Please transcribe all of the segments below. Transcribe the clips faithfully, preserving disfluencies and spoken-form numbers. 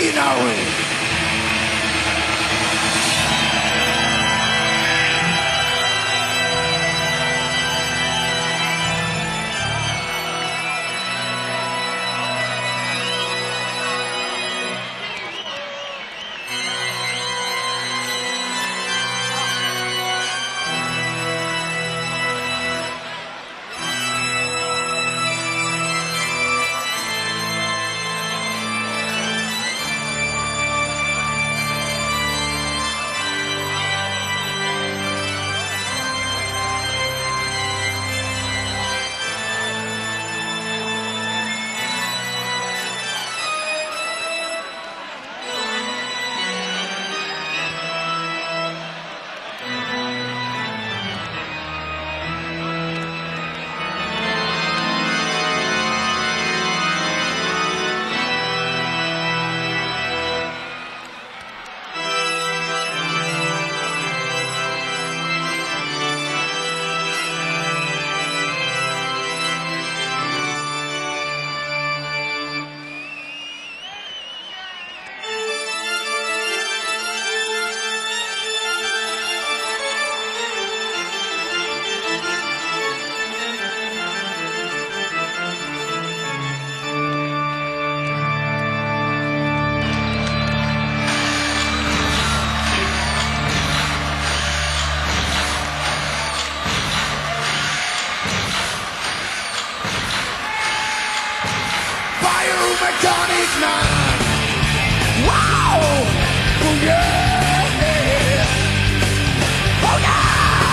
enary. Biomechanic man. Wow! Oh yeah! Oh no!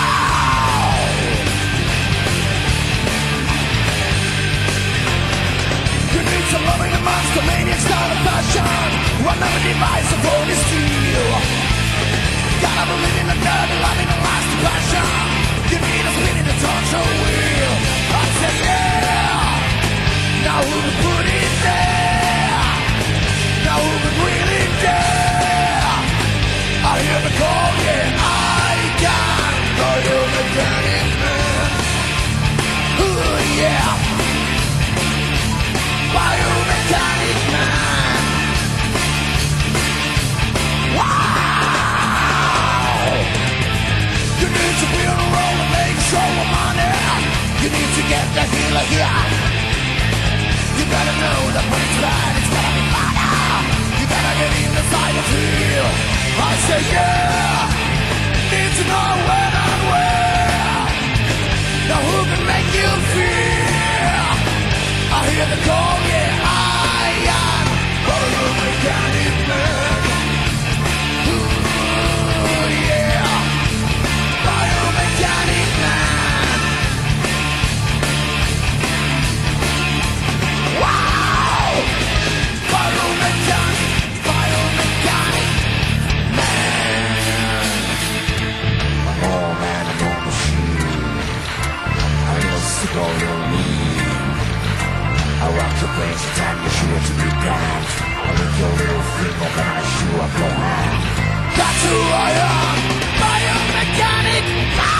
You need some loving a monster maniac style of fashion. One of a device of holy steel. Gotta believe in the nerd and loving the last passion. You need a spinning the torture wheel. I said yeah! Now who can put it there? Now who can really dare? I hear the call, yeah, I can. Biomechanic man. Ooh, yeah. Biomechanic man. Wow. You need to be on a roll and make show of money. You need to get that dealer here. You gotta know that when it's bad, it's gotta be better. You gotta get in the side of feel. I say yeah. Need to know when and where. Now who can make you feel? I hear the call, yeah, I am Biomechanic man. Ooh, yeah. Biomechanic man. Wow! Biomechanic, biomechanic man. I'm all man, I'm all machine. I know sick all your need. I rock your brains and tap your shit to be damned. I lick your little finger, then I shoot up your hand. That's who I am, biomechanic man.